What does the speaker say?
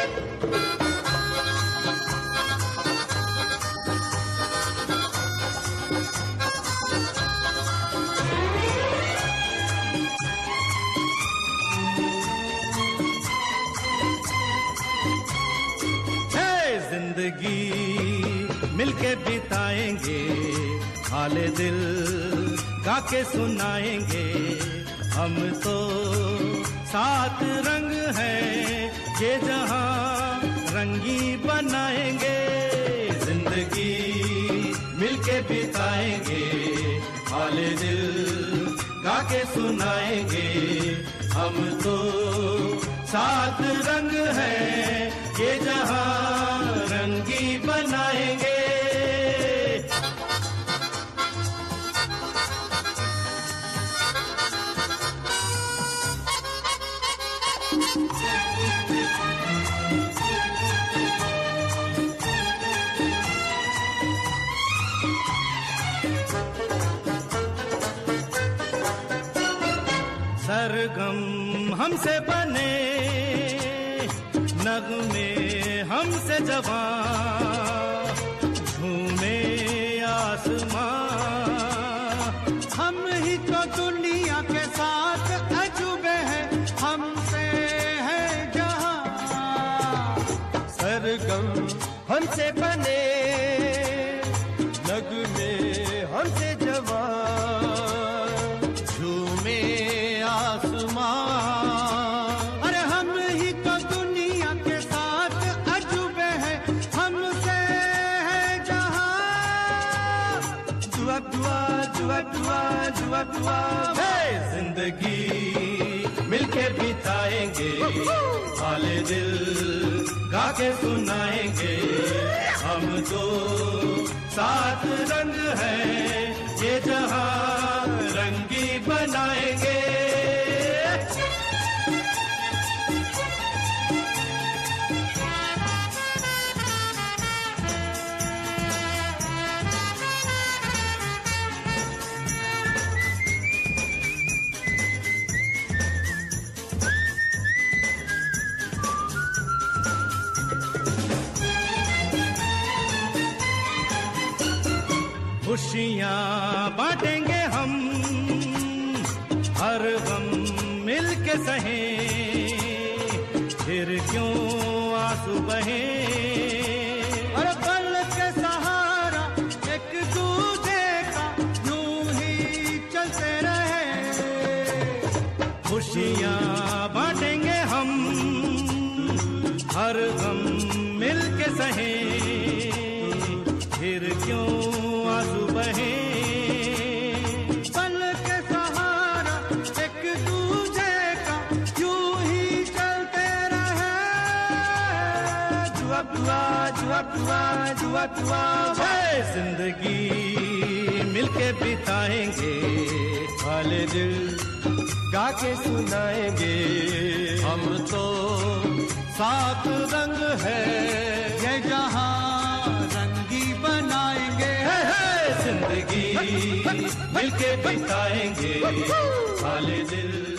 जिंदगी मिलके बिताएंगे, हाले दिल गा के सुनाएंगे। हम तो सात रंग हैं, ये जहां रंगी बनाएंगे। जिंदगी मिलके बिताएंगे, हाले दिल गा के सुनाएंगे। हम तो सात रंग हैं, ये जहां रंगी बनाएंगे। सरगम हमसे बने, नगमे हमसे जवां, झूमे आसमां। हम ही तो दुनिया के साथ अजूबे हैं, हमसे है जहां। सरगम हमसे बने, नगमे हमसे जवां, झूमे आसमां। अरे हम ही तो दुनिया के साथ अजूबे हैं, हमसे है जहां। दुआ दुआ दुआ दुआ दुआ दुआ। जिंदगी मिलके बिताएंगे, हाले दिल गा के सुनाएंगे। हम तो सात रंग हैं, ये जहां रंगी बनाएंगे। खुशियाँ बांटेंगे हम, हर गम मिलके सहें, फिर क्यों आंसू बहें। और पल के सहारा एक दूजे का यूं ही चलते रहे। खुशियाँ बांटेंगे हम, हर गम मिलके सहें, फिर क्यों आंसू बहे। पल के सहारा एक दूजे का यूं ही चलते रहे। जुआ जुआ जुआ जुआ जुआ जुआ। जिंदगी मिलके बिताएंगे, हाले दिल गा के सुनाएंगे। हम तो सात रंग है, ये जहां रंगी बनाएंगे। जिंदगी मिलके बिताएंगे, हाले दिल